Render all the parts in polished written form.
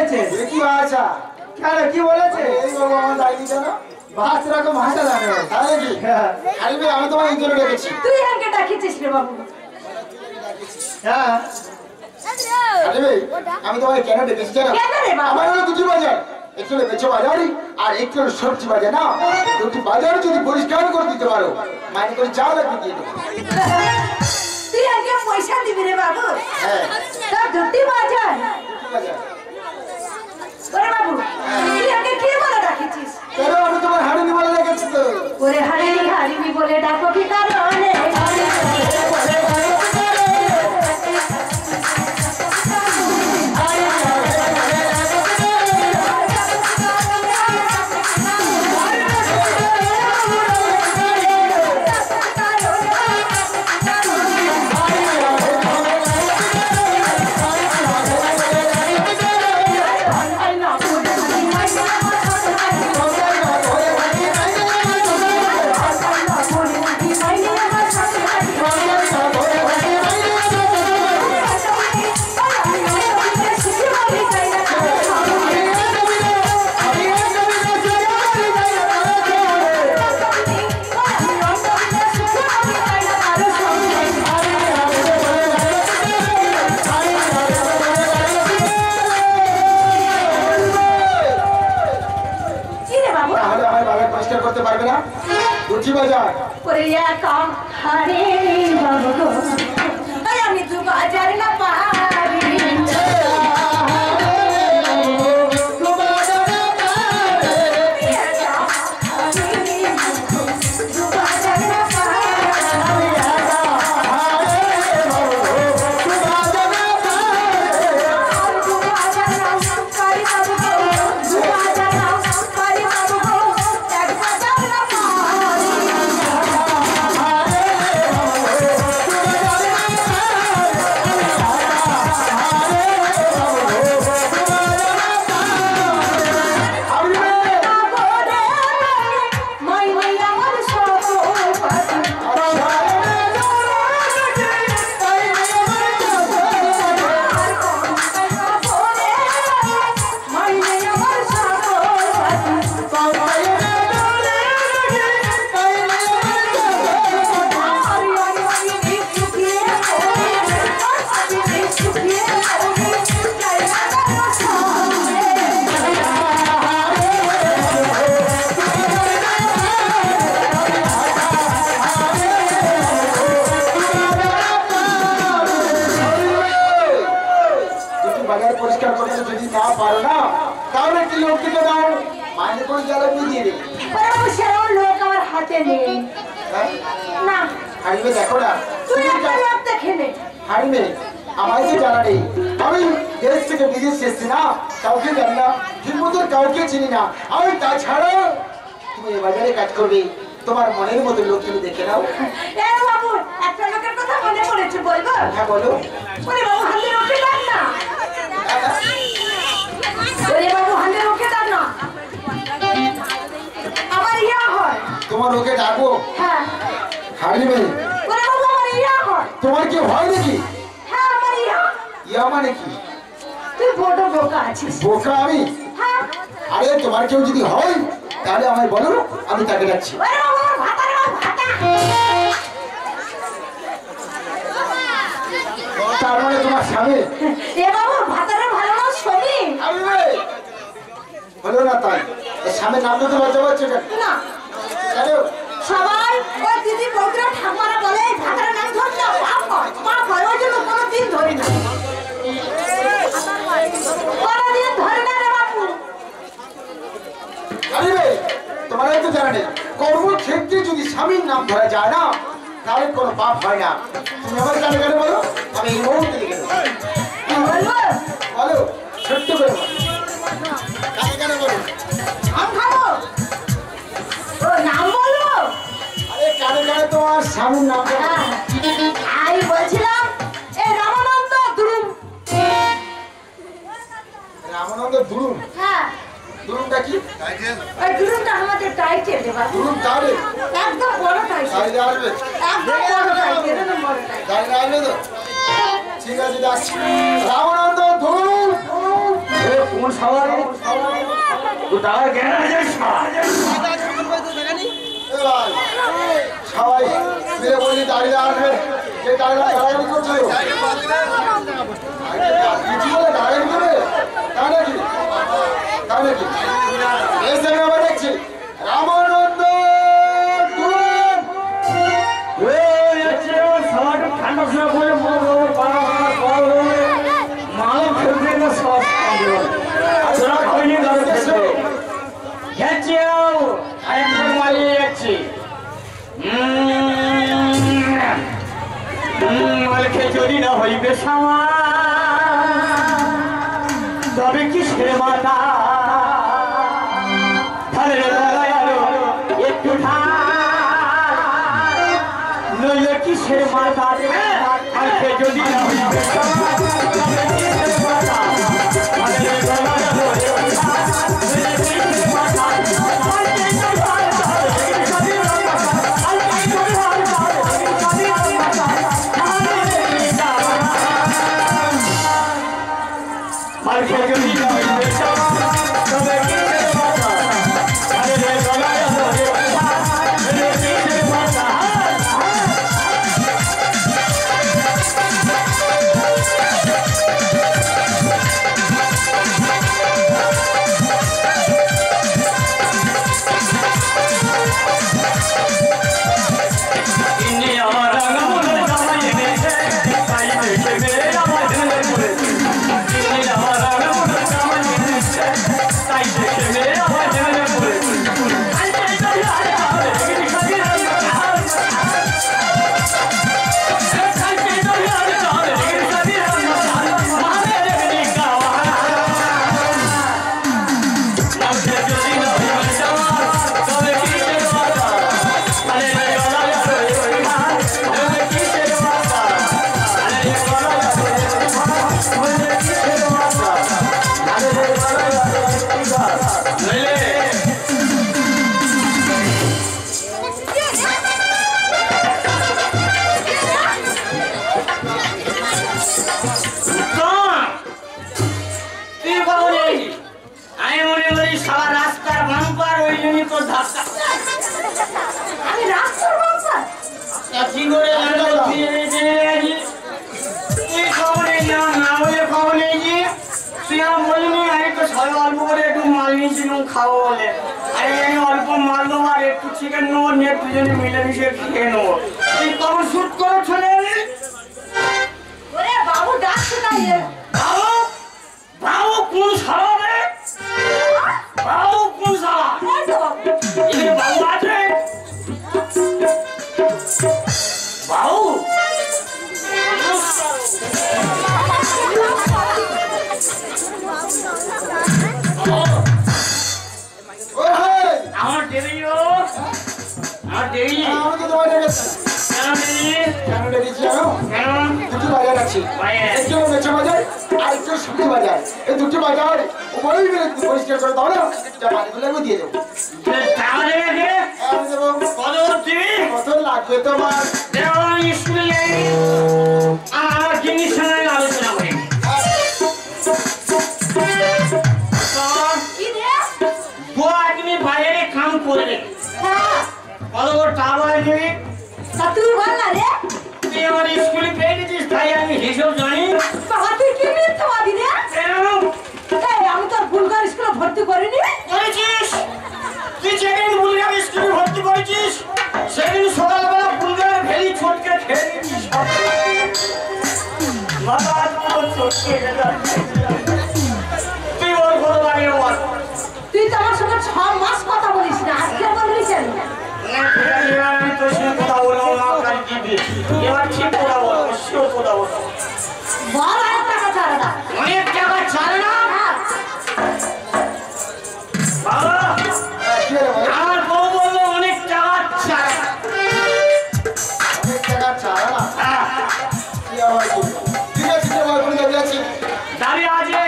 বলেছে? কি ভাষা? কেন কি বলেছে? এই বাবা আমার ডাইনি কেন? ভাত রকম ভাষা জানে। তাই নাকি? আরে আমি তোমার এই জন্য ডেকেছি। তুই আমাকে ডাকিছিস রে বাবু? হ্যাঁ আরে আমি তোমায় কেন ডেকেছি জানো? কেন রে বাবা? আমার হলো দুটি বাজার, একটু হলো বেচো বাজারি আর একটু হলো সবজি বাজার। না দুটি বাজার যদি পরিষ্কার করে দিতে পারো মানে করে যা লাগবে দিয়ে দেবো। তুই আমাকে পয়সা দিবি রে বাবু? হ্যাঁ তা দুটি বাজার বাজার। ওরে বাবু তুই আমাকে কি বলে ডাকিছিস? কেন আমি তোমার হাড়ি বলে রেখেছি তো। ওরে হারিনি হারিনি বলে ডাকো কি কারণে? করতে পারবে না দুটি বাজার। ওরে একা হারিনি বাবু গো, আমি দু বাজার না পারি। পরিষ্কার করতে যদি না পারো না তাহলে একটি লোককে দাও মাইনে করে জ্বালাবি দিয়ে দেবে। সেরকম লোক আমার হাতে নেই। না হারিবে দেখো না তুই একটা লোক দেখে নে। হারিবে আমায় তো জানা নেই, আমি দেশ থেকে বিদেশ এসেছি না, কাউকে জানি না, ঠিক মতো কাউকে চিনি না। আমি তাছাড়া তুমি এই বাজারে কাজ করবে, তোমার মনের মতো লোক তুমি দেখে নাও। বাবু একটা লোকের কথা মনে পড়েছে, বলবো? হ্যাঁ বলো। ওরে বাবু হাতে রোকে দাও না। ওরে বাবু হাতে রোকে দাও না, আমার ইয়া হয়। তোমার ওকে ডাকো। হ্যাঁ হারিবে। ওরে বাবু আমার ইয়া হয়। তোমার কি হয় নাকি? হ্যাঁ আমার ইয়া। ইয়া মানে কি? তুই বড় বোকা আছিস। বোকা আমি? হ্যাঁ। আরে তোমার কেউ যদি হয় তাহলে আমায় বলো, আমি তাকে ডাকছি। ওরে বাবু আমার ভাতা রে ভাতা। তার মানে তোমার স্বামী? এ বাবু ভাতারে ভালো না ছবি। আরে হলো না তাই স্বামীর নাম তো লজ্জা পাচ্ছে না। কেন? সবাই ওই দিদি বৌদিরা ঠাকুমারা বলে ভাতারে নাম ধরলে পাপ হয়, পাপ হয়, ওই জন্য কোনোদিন ধরি না। কোনোদিন ধরে না রে বাবু। আরে তোমার তো জানা নেই, কর্মক্ষেত্রে যদি স্বামীর নাম ধরা যায় না তাহলে কোনো পাপ হয় না। তুমি আমার কেন কেন বলো, আমি এই মুহূর্তে লিখে দেবো। বলবো? বলো ছোট্ট করে বলো। কাকে কেন বলো? আম খাবো। ও নাম বলবো? আরে কেন কেন তোমার স্বামীর নাম ধরা? আমি বলছিলাম এই রামানন্দ দুরুম। রামানন্দ দুরুম? হ্যাঁ। দুরুমটা কি? ওই দুরুমটা আমাদের টাইটেল রে বাবু। দুরুম তাহলে একদম বড় টাইটেল। তাহলে আসবে? একদম বড় টাইটেল, একদম বড় টাইটেল। তাহলে আসবে তো? ঠিক আছে যাচ্ছি। রামানন্দ দুরুম কোন সবাই তো দাদা জ্ঞান আছে সবাই মিলে বলি দাঁড়িয়ে আসবে যে দাঁড়িয়ে দাঁড়াগাড়ি করছিল কিছু বলে দাঁড়াগাড়ি করবে তাই নাকি তাই নাকি এই সময় আমরা দেখছি রামানন্দ ঠান্ডা সময় বলে মাল খেলতে না সব মারিয়ে যাচ্ছি মালকে যদি না হইবে সামা তবে কি সে মাতা তাহলে একটু নইলে কি সে মাতা মালকে যদি না হইবে সামা তবে কি সে মাতা খাবো বলে আরে আমি অল্প মারলো আর একটু চিকেন নেবো নিয়ে দুজনে মিলেমিশে খেয়ে নেবো তুই কখন শুট করে চলে এলি বাবু ডাকছে তাই বাবু বাবু কোন সারা রে বাবু কোন সারা এখানে বাবু আছে বাবু আমার দেরি আমার দেরি আমি তো তোমার ডেকেছি কেন দেরি কেন ডেকেছি জানো কেন দুটি বাজার আছে একটি হলো মেছো বাজার আর একটি হলো শুক্তি বাজার এই দুটি বাজার উভয়ই মিলে পরিষ্কার করে দাও না যা মালিকগুলো আমি দিয়ে দেবো টাকা দেবে কে আমি দেবো কত হচ্ছে কত লাগবে তোমার দেওয়া স্কুলে যাই আমার জিনিস সঙ্গে আলোচনা করি दो आदमी বাইরে কাম করে কত বড় টাকা দিবি তুই বল না রে তুই আমার স্কুলে পেয়ে দিস তাই আমি হিসাব জানি বাবা তুই কি মিথ্যাবাদী রে কেন আমি তোর বুলগার স্কুলে ভর্তি করিনি করেছিস তুই যেদিন বুলগার স্কুলে ভর্তি করেছিস সেদিন সকালবেলা বুলগার ভেলি ছোটকে খেয়ে দিয়েছিস বাবা তোমার ছোটকে তুই ওর কত লাগে বল তুই তো আমার সঙ্গে 6 মাস কথা বলিস না আজকে বলবি কেন আমি তোর সঙ্গে কথা বলবো না কাল দিবি এবার ঠিক কথা বলবো শিওর কথা বলবো বল আর টাকা ছাড়া না অনেক টাকা ছাড়ে না বাবা কি হলো ভাই আমার বউ বললো অনেক টাকা ছাড়ে অনেক টাকা ছাড়া না হ্যাঁ কি আবার ঠিক আছে যে ভাই বলে যাচ্ছি দাঁড়িয়ে আছে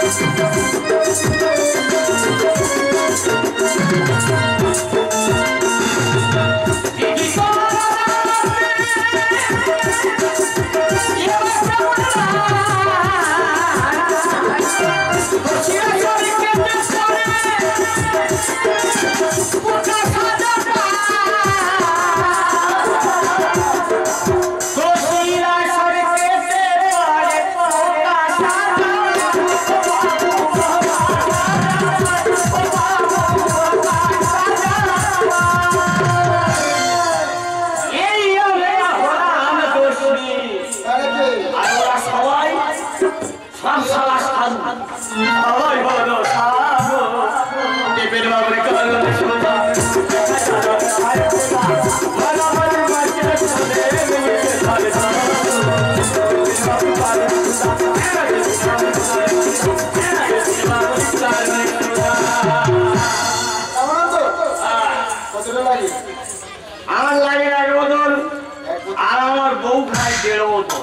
আমার লাগে 1 বোতল আর আমার বউ খায় 1.5 বোতল।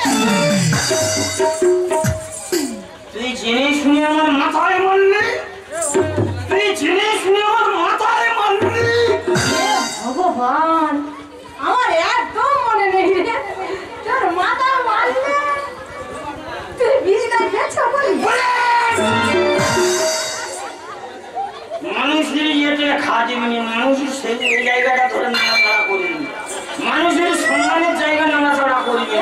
তুই জেনে শুনে আমার মাথায় মারলি, তুই জেনে শুনে আমার মাথায় মারলি। ভগবান, আমার একদম মনে নেই রে, তোর মাথা মারলে তুই বিড়িটা খেয়েছ বলি। মানুষের ইয়েতে খাদিনি, মানুষের সেই জায়গাটা ধরে নাড়াচাড়া করিনি, মানুষের সম্মানের জায়গা নাড়াচাড়া করিনি।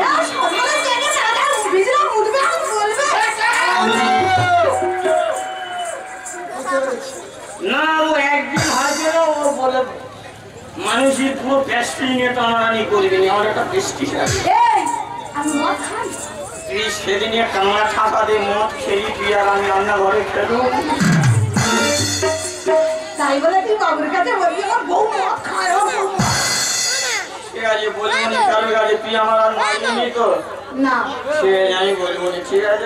না, ও একদিন হাজির ও বলে মানুষের পুরো প্যাস্ট্রি নিয়ে টানাটানি করবি না, আমার একটা প্রেস্টিজ আছে। আমি মদ খাই। তুই সেদিনে কামড়া ঠাকা দিয়ে মদ খেলি, তুই আর আমি রান্নাঘরে খেলো। তাই বলে তুই বাবুর কাছে বলবি আমার বউ মদ খায়, ও বউ মদ। ঠিক আছে, বলবো নি কারোর কাছে, তুই আমার আর মানিনি তো? না, সে আমি বলবো নি, ঠিক আছে?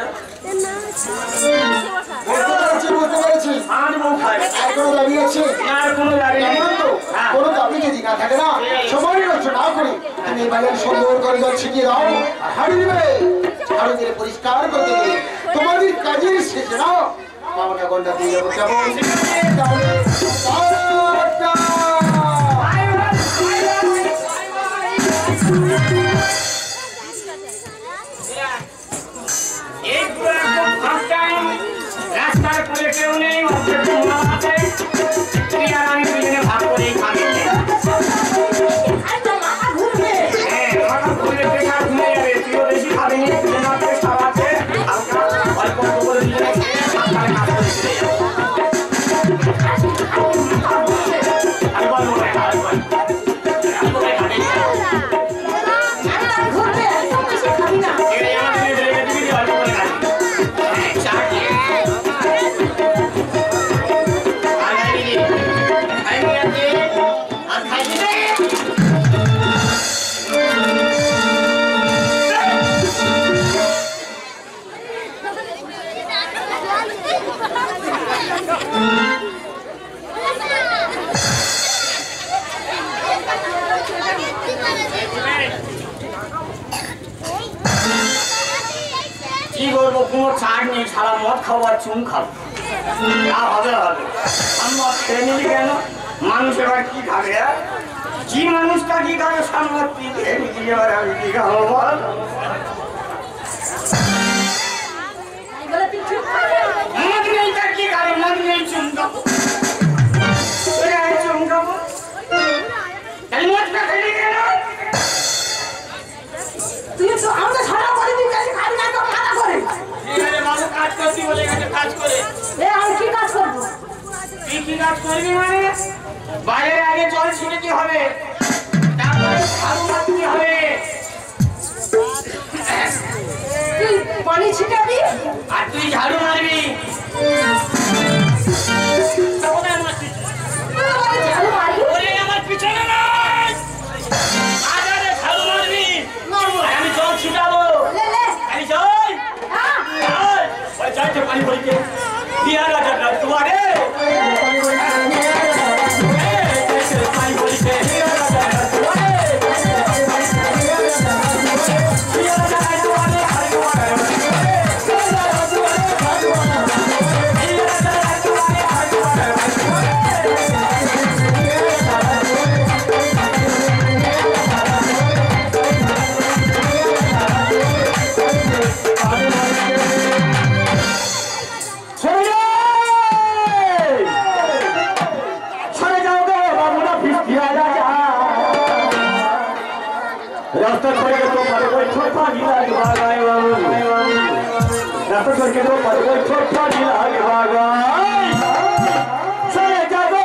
বুঝতে পেরেছি। আমার বউ খায় আর কোনো দাবি আছে? না, আর কোনো দাবি নেই। এমন তো হ্যাঁ। কোনো দাবি যদি না থাকে না, সময় নষ্ট না করে তুমি এই বাজার সুন্দর করে জল ছিটিয়ে দাও আর হাড়ি দিবে, হাড়ি দিয়ে পরিষ্কার করে দেবে। তোমাদের কাজের শেষে না পাওনা গন্ডা দিয়ে যাবো। কেমন? তাহলে টাটা। রাস্তার করে কেউ নেই, তুই আর আমি দুজনে ভাগ করেই খাবি। আরে মাথা ঘুরবে। হ্যাঁ, মাথা ঘুরে বেকার ঘুরে যাবে, তুইও বেশি খাবি নি, দুজনে হাতে খাওয়াতে হালকা অল্প অল্প করে দুজনে খেয়ে সকালে কাজ করে চলে যাবে। আর বলবো না, আর বলবো না। আর বলে খাবি না। মাথা ঘুরবে, একদম বেশি খাবি না। এই আমার দিনে ধরে গেছে, তুই অল্প করে খাবি। হ্যাঁ, চা খেয়ে। আর খাবি নি। খাইবি আজকে? আর খাইবি নে? কি করবো, কোনো ছাড় নেই, সারা মদ খাবো আর চুন খাবো। যা হবে হবে। আমি মদ খেয়ে নিলি কেন? মানুষ এবার কি খাবে? কি মানুষটা কি খাবে? সামনে তুই খেয়ে নিলি, এবার আমি কি খাবো বল? তাই বলে তুই চুপ করে যা। মদ নেই তা কি খাবে? মদ নেই চুন খাবো। চুন খাবো। তাহলে মদটা খেলি কেন? তুই তো আমাকে ছাড়া করে দিবি, বেশি খাবি না তো মাথা করে। মানুষ কাজ করছি বলে গেছে, কাজ করে। আমি কি কাজ করবো? তুই কি কাজ করবি মানে? বাইরে আগে জল ছিটাতে হবে, তারপরে ঝাড়ু মারতে হবে। তুই পানি ছিটাবি, আর তুই ঝাড়ু মারবি। কোথায় মারছিস? তুই আমাকে ঝাড়ু মারবি। ওরে আমার পিছনে নাই, বাজারে ঝাড়ু মারবি। মারবো। আর আমি জল ছিটাবো। লে লে। আমি জল হ্যাঁ। ওই যাইতে পানি পড়িতে দিয়া রাজা দুয়ারে পানি পড়িতে দিয়া রাজা দুয়ারে দিয়া রাজা দুয়ারে रास्ता छोड़ के तो पर कोई छोटा ढीला के भागाए रास्ता छोड़ के तो पर कोई छोटा ढीला के भागाए चले जाओ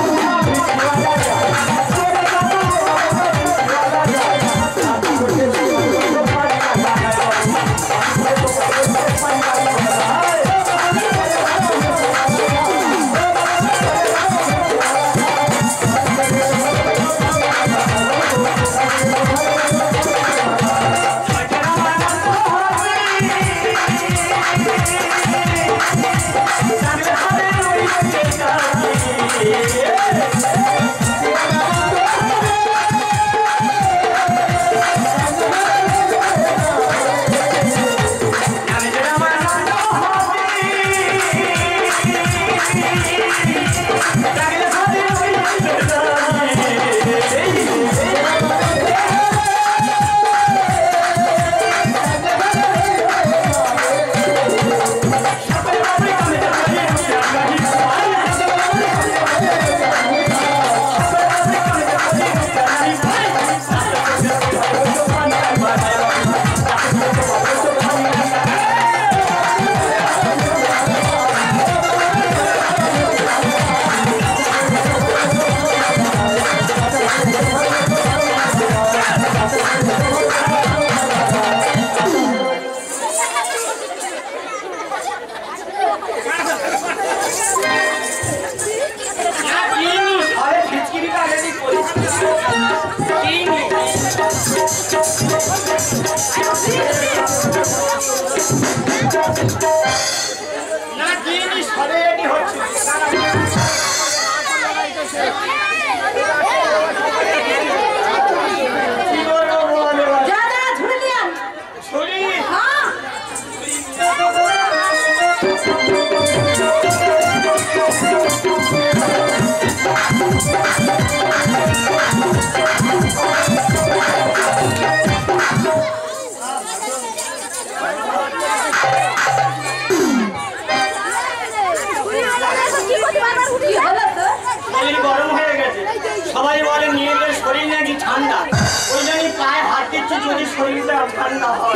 সবাই বলে মেয়েদের শরীর নাকি ঠান্ডা, ওই জন্যই পায়ে হাত দিচ্ছে যদি শরীরটা ঠান্ডা হয়।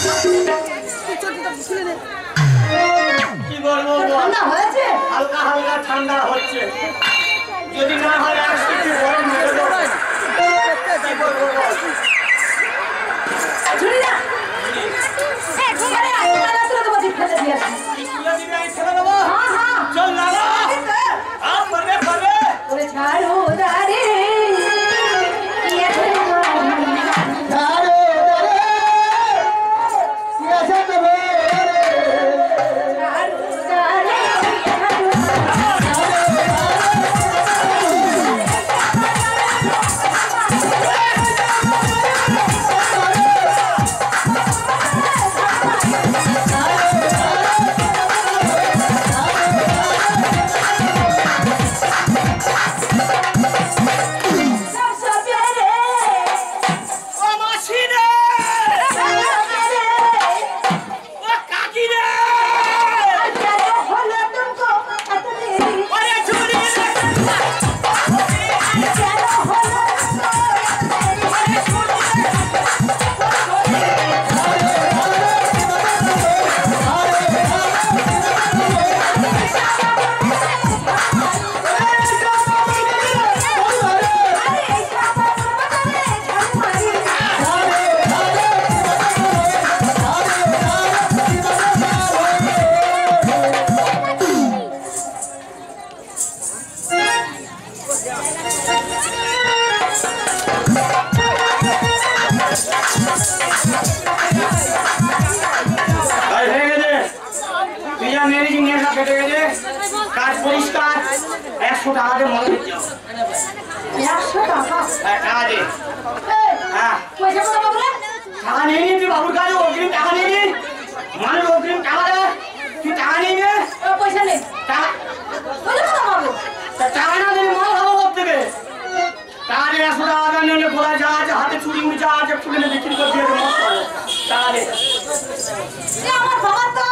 কি বলবো, হালকা হালকা ঠান্ডা হচ্ছে, যদি না হয় আর কিছু গরম মেরে দেবো। কি বলবো চল না ছাড়ো দাঁড়ে কাজ পরিষ্কার 100 টাকা দিয়ে মনে দিচ্ছ 100 টাকা টাকা দে। হ্যাঁ পয়সা কত পাবো? টাকা নেই নি, তুই বাবুর কাছে অগ্রিম টাকা নেই নি, মানুষ অগ্রিম টাকা দেয়, তুই টাকা নেই নে। পয়সা নেই, টাকা পয়সা কত পাবো? টাকা না দিলে মাল খাবো কোথেকে? টাকা দিয়ে 100 টাকা নিলে খোলা যা আছে, হাতে চুরি মুড়ি যা আছে খুলে বিক্রি করে দিয়ে মত খাবো। টাকা দে। আমার বাবার তো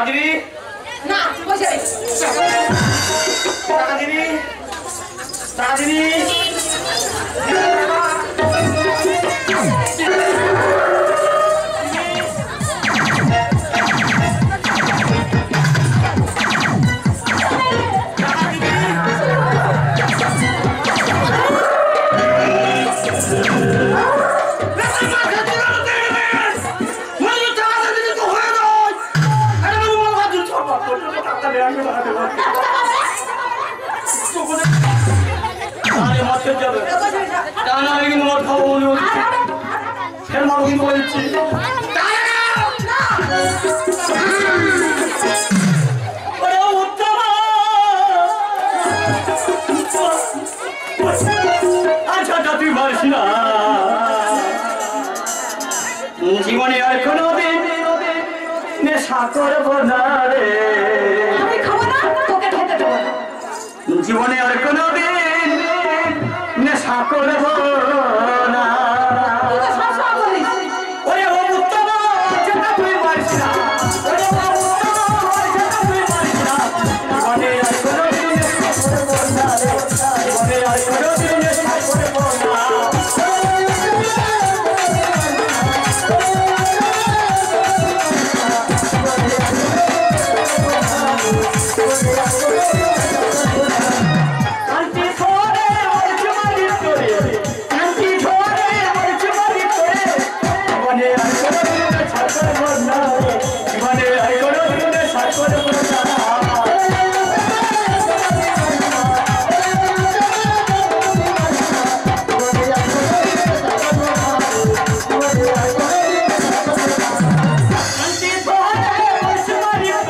দিবি না বসে রে টাকা দিবি টাকা দিবি আরে মাঠে যাবে তা না হলে কিন্তু মদ খাবো মনে হচ্ছে ফের মারো কিন্তু বলছি আচ্ছা তুই পারছি না জীবনে আর কোনোদিন নেশা করবো না রে আমি খাবো না তোকে খেতে দেবো না জীবনে আর কোনোদিন নেশা করবো না তুই তো সবসময় বলিস ওরে ও উত্তম যেটা তুই পারিস না ওরে ও উত্তম যেটা তুই পারিস না জীবনে আর কোনোদিন নেশা করবো না রে জীবনে আর কোনোদিন নেশা করবো না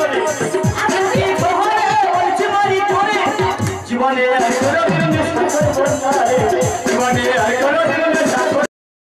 জীবনে